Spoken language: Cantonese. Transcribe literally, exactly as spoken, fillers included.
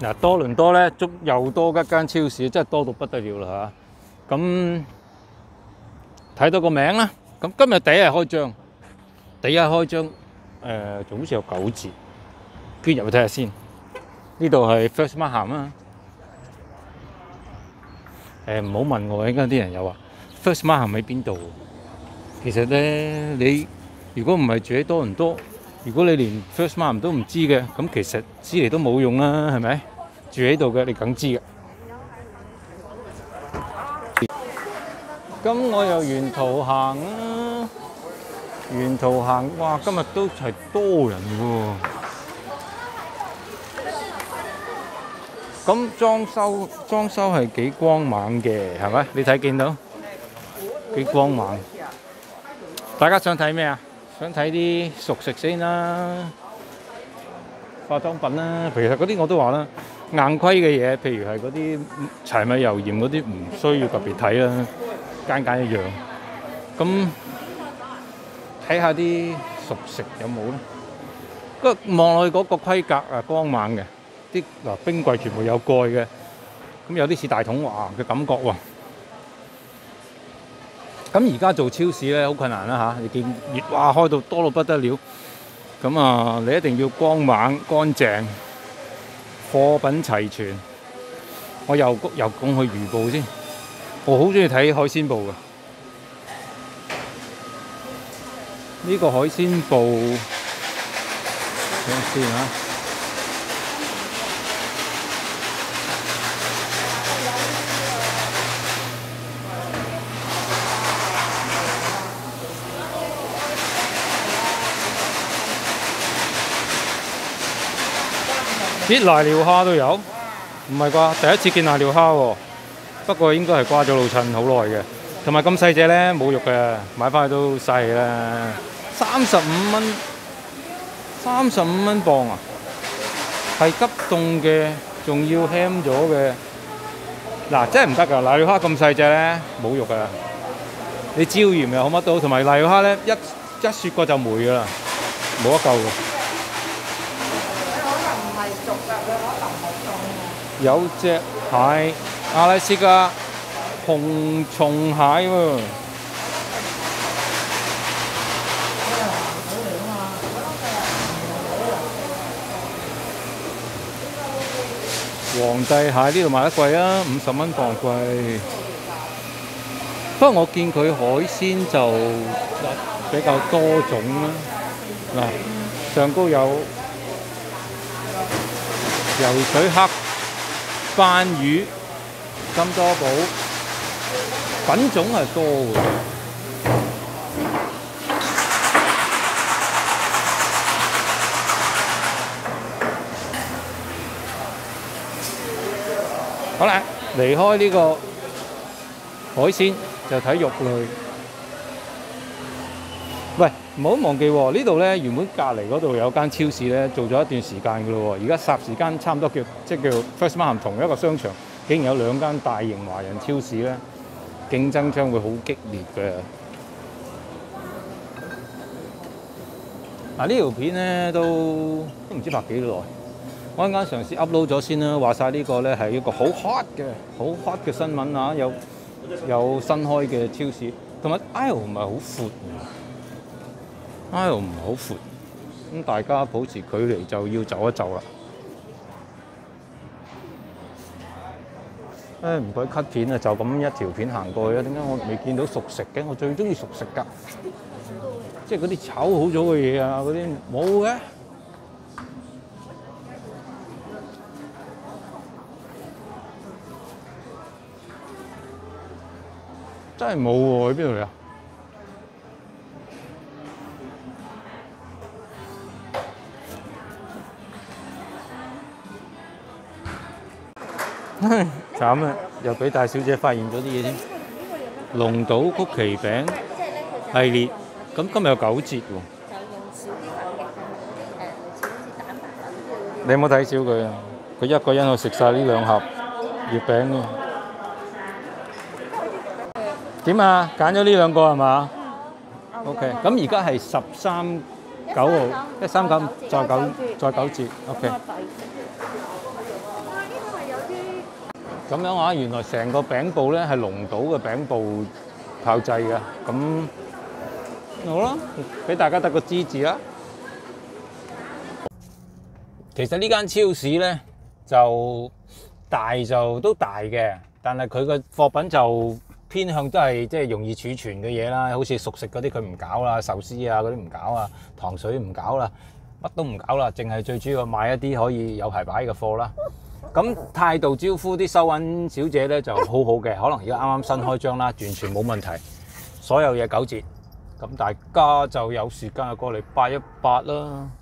嗱，多倫多咧，足又多一間超市，真係多到不得了啦嚇。咁睇到個名啦，咁今日第一日開張，第一日開張，誒、呃，仲好似有九折，跟住入去睇下先。呢度係 First Markham 啊。誒，唔好問我，依家啲人又話 First Markham喺邊度？其實咧，你如果唔係住喺多倫多，如果你連 First Markham 都唔知嘅，咁其實知嚟都冇用啦，係咪？住喺度嘅，你梗知嘅。咁我又沿途行啦，沿途行，哇！今日都係多人喎。咁裝修裝修係幾光猛嘅，係咪？你睇見到幾光猛？大家想睇咩啊？想睇啲熟食先啦，化妝品啦。其實嗰啲我都話啦。硬規嘅嘢，譬如係嗰啲柴米油鹽嗰啲，唔需要特別睇啦，間間一樣。咁睇下啲熟食有冇咧？嗰望落去嗰個規格啊，光猛嘅，啲嗱冰櫃全部有蓋嘅，咁有啲似大統華嘅感覺喎。咁而家做超市咧好困難啦嚇，你見熱哇開到多到不得了，咁啊你一定要光猛乾淨。貨品齊全，我又又講去魚部先，我好中意睇海鮮部嘅。呢個海鮮部，睇下先嚇。啲瀨尿蝦都有，唔係啩？第一次見瀨尿蝦喎，不過應該係瓜咗老襯好耐嘅，同埋咁細隻咧冇肉嘅，買翻去都細啦。三十五蚊，三十五蚊磅啊！係急凍嘅，仲要輕咗嘅。嗱，真係唔得㗎！瀨尿蝦咁細隻咧，冇肉㗎。你椒鹽又好乜都好，同埋瀨尿蝦咧一一雪過就霉㗎啦，冇得救㗎。有隻蟹，阿拉斯加紅松蟹喎，皇帝蟹呢度賣得貴啊，五十蚊磅貴。不過我見佢海鮮就比較多種啦，嗱，上高有游水黑斑魚、金多寶，品種係多嘅。好啦，離開呢個海鮮就睇肉類。喂，唔好忘記喎，呢度咧原本隔離嗰度有間超市咧，做咗一段時間嘅咯喎，而家霎時間差唔多叫即係叫 First Markham 同一個商場，竟然有兩間大型華人超市咧，競爭將會好激烈嘅。嗱呢條片咧都都唔知拍幾耐，我一陣間嘗試 upload 咗先啦。話晒呢個咧係一個好 hot 嘅好 hot 嘅新聞啊，有有新開嘅超市，同埋 aisle 唔係好闊。aisle 唔係好闊，咁大家保持距離就要走一走啦。誒唔該 cut 片啊，就咁一條片行過去啊，點解我未見到熟食嘅？我最中意熟食㗎，即係嗰啲炒好咗嘅嘢啊，嗰啲冇嘅。真係冇喎，喺邊度嚟啊？慘啊！又俾大小姐發現咗啲嘢添。龍島曲奇餅系列，咁今日有九折喎。 就用少啲粉嘅，誒類似好似蛋白粉。 你有冇睇少佢啊？佢一個人去食晒呢兩盒月餅嘅。點啊？揀咗呢兩個係嘛？O K，咁而家係十三九號，一三九再九再九折。O K。 咁樣啊，原來成個餅布咧係龍島嘅餅布炮製嘅，咁好啦，俾大家得個知字啦。其實呢間超市咧就大就都大嘅，但係佢個貨品就偏向都係即係容易儲存嘅嘢啦，好似熟食嗰啲佢唔搞啦，壽司啊嗰啲唔搞啊，糖水唔搞啦，乜都唔搞啦，淨係最主要買一啲可以有排擺嘅貨啦。咁態度招呼啲收銀小姐咧就好好嘅，可能而家啱啱新開張啦，完全冇問題，所有嘢九折。咁大家就有時間就過嚟八一八啦。